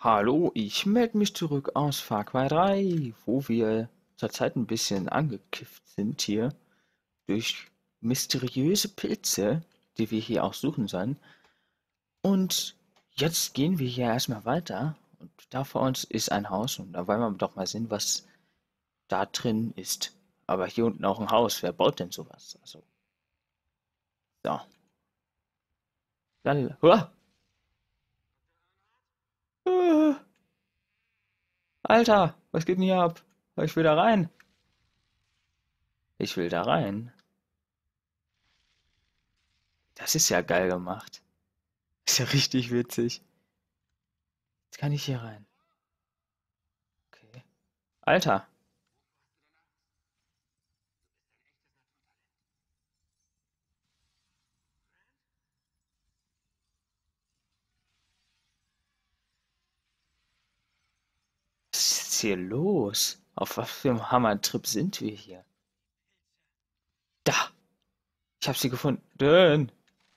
Hallo, ich melde mich zurück aus Far Cry 3, wo wir zurzeit ein bisschen angekifft sind hier durch mysteriöse Pilze, die wir hier auch suchen sollen. Und jetzt gehen wir hier erstmal weiter. Und da vor uns ist ein Haus und da wollen wir doch mal sehen, was da drin ist. Aber hier unten auch ein Haus. Wer baut denn sowas? Also, so. Dann, Huah! Äh, Alter, was geht denn hier ab? Ich will da rein. Ich will da rein. Das ist ja geil gemacht. Ist ja richtig witzig. Jetzt kann ich hier rein. Okay. Alter, was ist jetzt hier los? Auf was für einem Hammertrip sind wir hier? Da! Ich hab sie gefunden.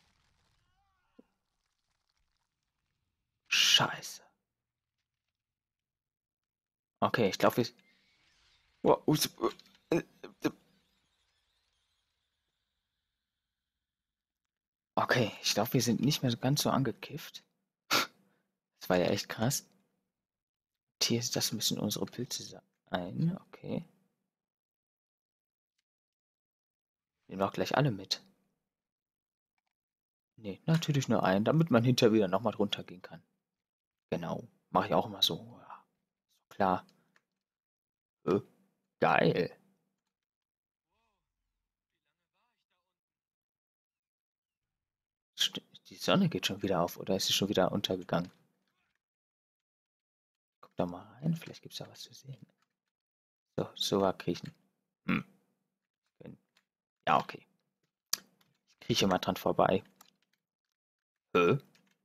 Scheiße. Okay, ich glaube, wir. Wow, äh, äh, Okay, ich glaube, wir sind nicht mehr so ganz so angekifft. Das war ja echt krass. Hier ist das müssen unsere Pilze sein. Okay. Nehmen wir auch gleich alle mit. Nee, natürlich nur einen, damit man hinterher wieder nochmal drunter gehen kann. Genau. Mache ich auch immer so. Ja, klar. Äh, geil. Die Sonne geht schon wieder auf, oder ist sie schon wieder untergegangen? Guck da mal rein, vielleicht gibt es da was zu sehen. So, so war kriechen. Hm. Ja, okay. Ich krieche mal dran vorbei. Hä?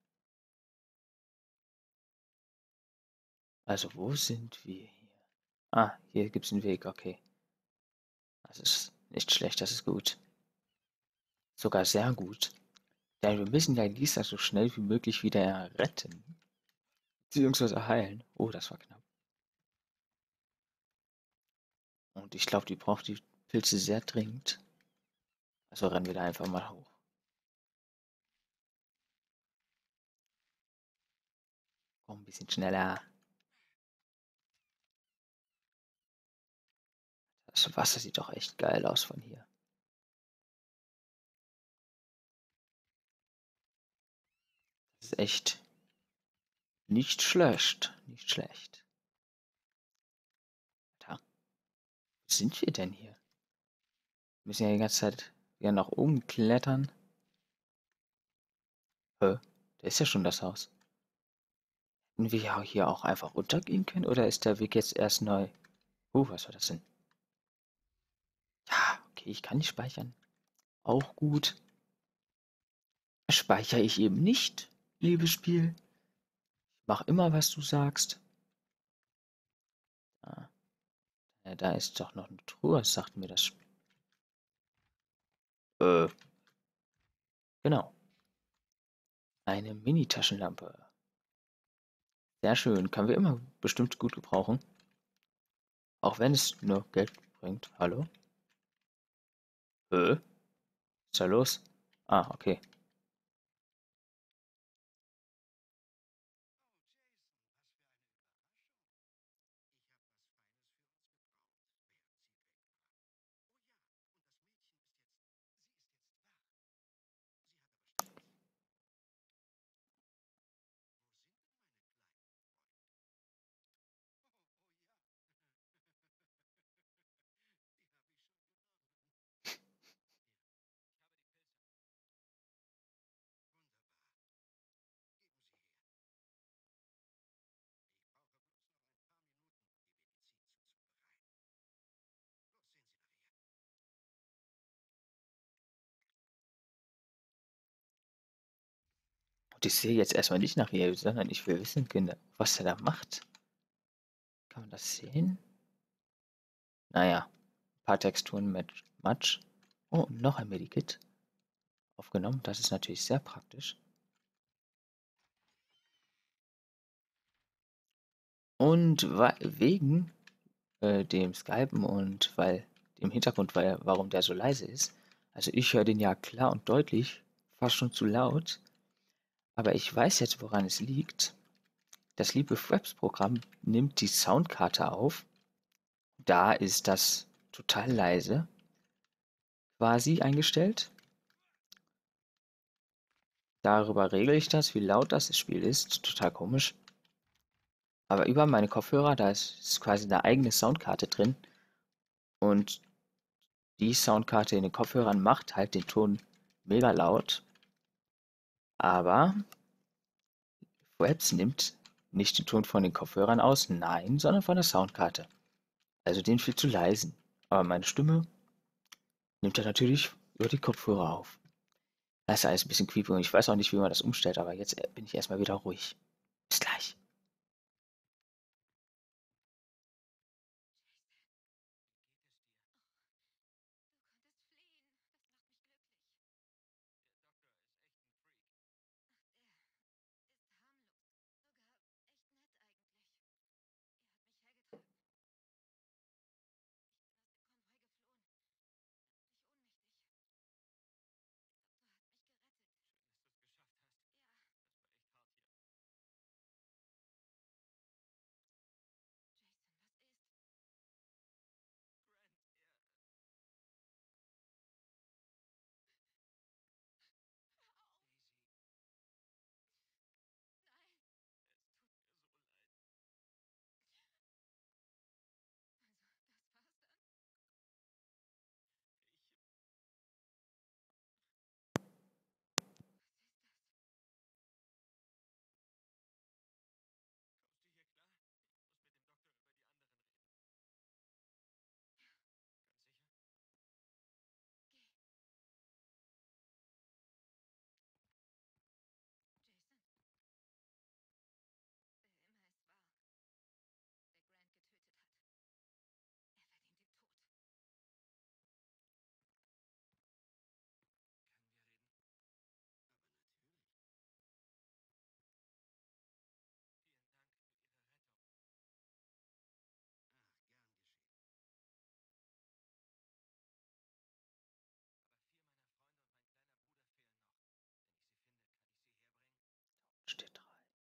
Also, wo sind wir hier? Ah, hier gibt es einen Weg, okay. Das ist nicht schlecht, das ist gut. Sogar sehr gut. Denn wir müssen ja Lisa so schnell wie möglich wieder retten. Beziehungsweise heilen. Oh, das war knapp. Und ich glaube, die braucht die Pilze sehr dringend. Also rennen wir da einfach mal hoch. Komm, ein bisschen schneller. Das Wasser sieht doch echt geil aus von hier. Das ist echt nicht schlecht. Nicht schlecht. Da, wo sind wir denn hier? Wir müssen ja die ganze Zeit wieder nach oben klettern. Da ist ja schon das Haus. Hätten wir ja hier auch einfach runtergehen können? Oder ist der Weg jetzt erst neu? Was war das denn? Ja, okay, ich kann nicht speichern. Auch gut. Speichere ich eben nicht, liebes Spiel. Mach immer, was du sagst. Ah, ja, da ist doch noch eine Truhe, sagt mir das Spiel. Äh, genau. Eine Mini-Taschenlampe. Sehr schön. Können wir immer bestimmt gut gebrauchen. Auch wenn es nur Geld bringt. Hallo? Was ist da los? Ah, okay. Und ich sehe jetzt erstmal nicht nach ihr, sondern ich will wissen, Kinder, was er da macht. Kann man das sehen? Naja, ein paar Texturen mit Matsch. Oh, und noch ein Medikit aufgenommen. Das ist natürlich sehr praktisch. Und wegen dem Skypen und weil dem Hintergrund, warum der so leise ist. Also ich höre den ja klar und deutlich, fast schon zu laut. Aber ich weiß jetzt, woran es liegt. Das liebe Fraps-Programm nimmt die Soundkarte auf. Da ist das total leise quasi eingestellt. Darüber regle ich das, wie laut das Spiel ist. Total komisch. Aber über meine Kopfhörer, da ist quasi eine eigene Soundkarte drin. Und die Soundkarte in den Kopfhörern macht halt den Ton mega laut. Aber Fraps nimmt nicht den Ton von den Kopfhörern aus, nein, sondern von der Soundkarte. Also den viel zu leisen. Aber meine Stimme nimmt er natürlich über die Kopfhörer auf. Das ist alles ein bisschen creepy und ich weiß auch nicht, wie man das umstellt, aber jetzt bin ich erstmal wieder ruhig. Bis gleich. Steht 3.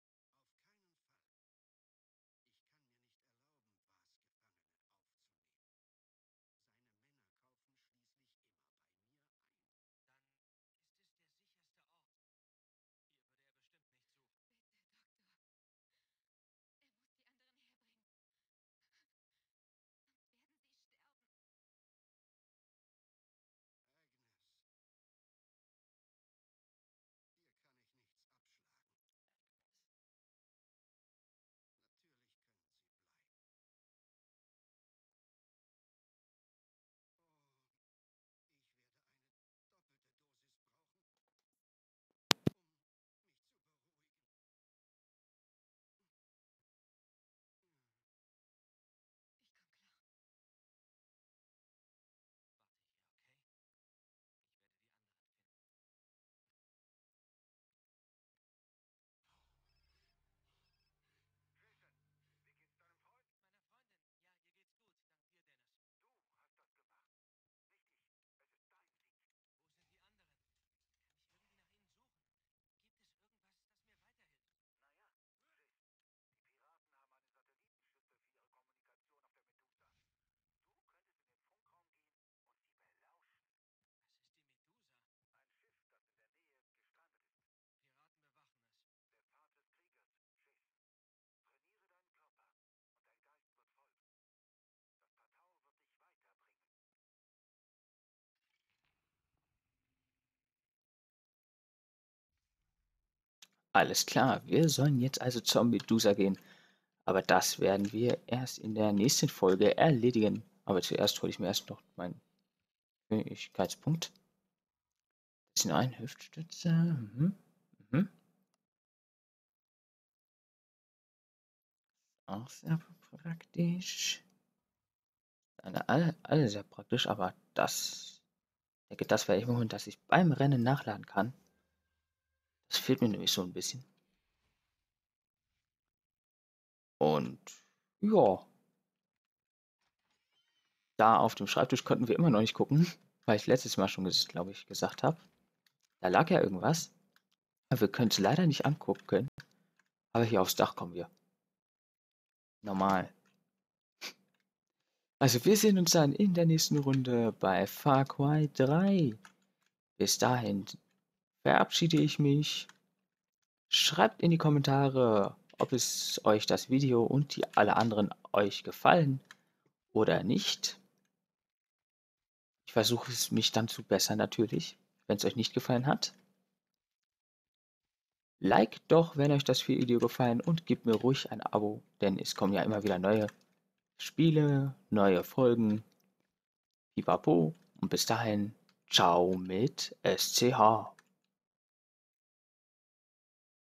Alles klar, wir sollen jetzt also zur Medusa gehen. Aber das werden wir erst in der nächsten Folge erledigen. Aber zuerst hole ich mir erst noch meinen Fähigkeitspunkt. Das ist nur ein Hüftstütze. Mhm. Auch sehr praktisch. Alle sehr praktisch, aber ich denke, das werde ich mir holen, dass ich beim Rennen nachladen kann. Das fehlt mir nämlich so ein bisschen. Und ja, da auf dem Schreibtisch konnten wir immer noch nicht gucken, weil ich letztes Mal schon, glaube ich, gesagt habe, da lag ja irgendwas. Aber wir können es leider nicht angucken. Aber hier aufs Dach kommen wir. Normal. Also wir sehen uns dann in der nächsten Runde bei Far Cry 3. Bis dahin verabschiede ich mich. Schreibt in die Kommentare, ob es euch das Video und die alle anderen euch gefallen oder nicht. Ich versuche es mich dann zu bessern natürlich, wenn es euch nicht gefallen hat. Liked doch, wenn euch das Video gefallen und gebt mir ruhig ein Abo, denn es kommen ja immer wieder neue Spiele, neue Folgen. Pipapo und bis dahin, ciao mit SCH.